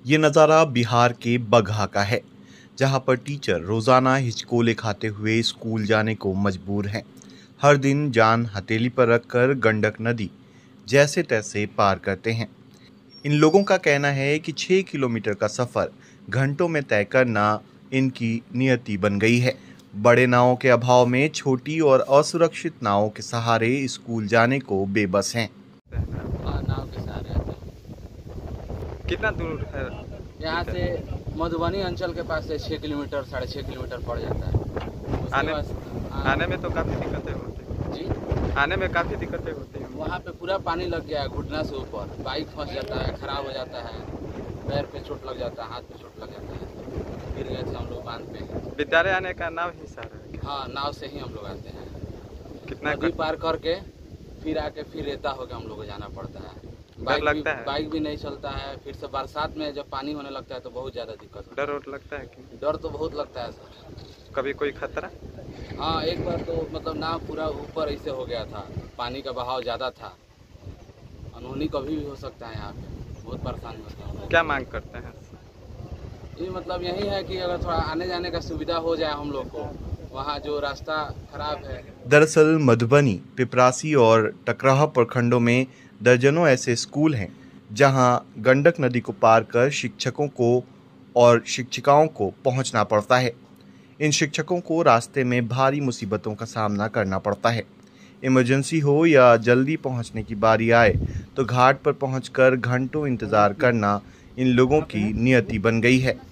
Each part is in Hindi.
ये नज़ारा बिहार के बगहा का है, जहाँ पर टीचर रोज़ाना हिचकोले खाते हुए स्कूल जाने को मजबूर हैं। हर दिन जान हथेली पर रखकर गंडक नदी जैसे तैसे पार करते हैं। इन लोगों का कहना है कि 6 किलोमीटर का सफ़र घंटों में तय करना इनकी नियति बन गई है। बड़े नावों के अभाव में छोटी और असुरक्षित नावों के सहारे स्कूल जाने को बेबस हैं। नाव के सहारे आते हैं। कितना दूर है यहाँ से मधुबनी अंचल के पास से 6 किलोमीटर 6.5 किलोमीटर पड़ जाता है। आने में तो काफ़ी दिक्कतें होती हैं जी, आने में काफ़ी दिक्कतें होती हैं। वहाँ पे पूरा पानी लग गया है घुटना से ऊपर, बाइक फंस जाता है, खराब हो जाता है, पैर पे चोट लग जाता है, हाथ पे चोट लग जाता है। गिर गए थे हम लोग बांध पे। विद्यालय आने का नाव ही सहारा है क्या? हाँ, नाव से ही हम लोग आते हैं। कितना नदी पार करके फिर आके फिर रेता होकर हम लोग को जाना पड़ता है। बाइक भी नहीं चलता है। फिर से बरसात में जब पानी होने लगता है तो बहुत ज़्यादा दिक्कत होता है। डर लगता है कि? डर तो बहुत लगता है सर। कभी कोई खतरा? हाँ, एक बार तो मतलब नाव पूरा ऊपर ऐसे हो गया था, पानी का बहाव ज़्यादा था। अनहोनी कभी भी हो सकता है, यहाँ पे बहुत परेशानी होता है। क्या मांग करते हैं? ये मतलब यही है कि अगर थोड़ा आने जाने का सुविधा हो जाए हम लोग को, वहाँ जो रास्ता खराब है। दरअसल मधुबनी, पिपरासी और टकराहा प्रखंडों में दर्जनों ऐसे स्कूल हैं जहां गंडक नदी को पार कर शिक्षकों को और शिक्षिकाओं को पहुंचना पड़ता है। इन शिक्षकों को रास्ते में भारी मुसीबतों का सामना करना पड़ता है। इमरजेंसी हो या जल्दी पहुंचने की बारी आए तो घाट पर पहुंचकर घंटों इंतजार करना इन लोगों की नियति बन गई है।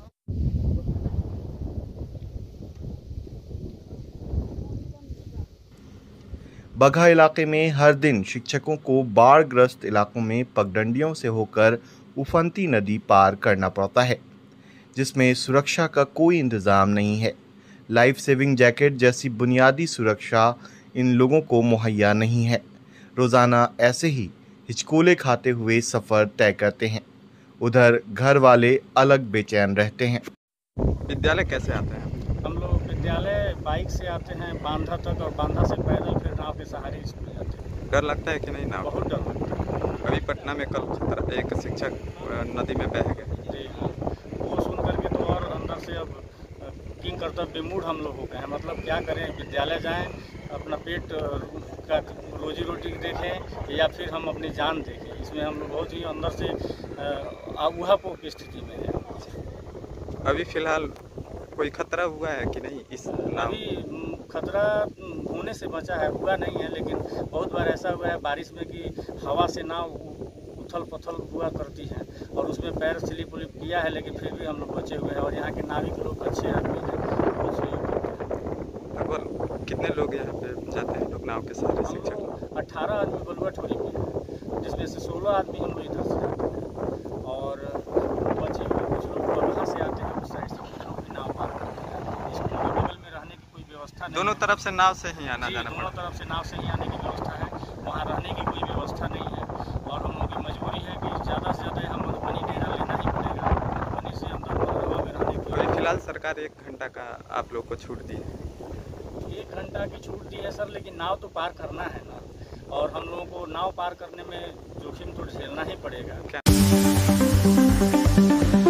बगहा इलाके में हर दिन शिक्षकों को बाढ़ग्रस्त इलाकों में पगडंडियों से होकर उफनती नदी पार करना पड़ता है, जिसमें सुरक्षा का कोई इंतज़ाम नहीं है। लाइफ सेविंग जैकेट जैसी बुनियादी सुरक्षा इन लोगों को मुहैया नहीं है। रोज़ाना ऐसे ही हिचकोले खाते हुए सफ़र तय करते हैं। उधर घर वाले अलग बेचैन रहते हैं। विद्यालय कैसे आते हैं? हम लोग विद्यालय बाइक से आते हैं बांधा तक, और बांधा से पैदल फिर नाव के सहारे स्कूल जाते हैं। डर लगता है कि नहीं नाव? बहुत डर लगता है। अभी पटना में कल एक शिक्षक नदी में बह गए। जी, वो सुन करके तो और अंदर से अब किंग कर्तव्य विमूढ़ हम लोग हो गए हैं। मतलब क्या करें, विद्यालय जाएं, अपना पेट का रोजी रोटी देखें या फिर हम अपनी जान देखें। इसमें हम लोग बहुत ही अंदर से ऊहापोह की स्थिति में है। अभी फिलहाल कोई खतरा हुआ है कि नहीं इस नाव? अभी खतरा होने से बचा है, हुआ नहीं है, लेकिन बहुत बार ऐसा हुआ है बारिश में कि हवा से नाव उथल पथल हुआ करती है और उसमें पैर स्लिप उलिप किया है, लेकिन फिर भी हम लोग बचे हुए हैं। और यहाँ के नाविक लोग अच्छे आदमी हैं, बहुत सहयोग करते हैं। लगभग कितने लोग यहाँ पे जाते हैं लोग नाव के सहारे? शिक्षक 18 आदमी बलुआ ठोरी में है, जिसमें से 16 आदमी हम लोग इधर से जाते हैं और बचे हुए कुछ लोग बगहा से आते हैं, उस साइड से कुछ लोग नाव पार करते हैं। स्कूल के बगल में रहने की कोई व्यवस्था नहीं। दोनों तरफ से नाव से ही आना जाना दोनों तरफ से नाव से ही आने की व्यवस्था है, वहाँ रहने की कोई व्यवस्था नहीं है। और हम लोग की मजबूरी है कि ज़्यादा से ज़्यादा हम मधुबनी डेरा लेना ही पड़ेगा। मधुबनी से अंदर मधुबनी में रहने की अभी फिलहाल सरकार 1 घंटा का आप लोग को छूट दी है। 1 घंटा की छूट दी है सर, लेकिन नाव तो पार करना है ना, और हम लोगों को नाव पार करने में जोखिम तो झेलना ही पड़ेगा। क्या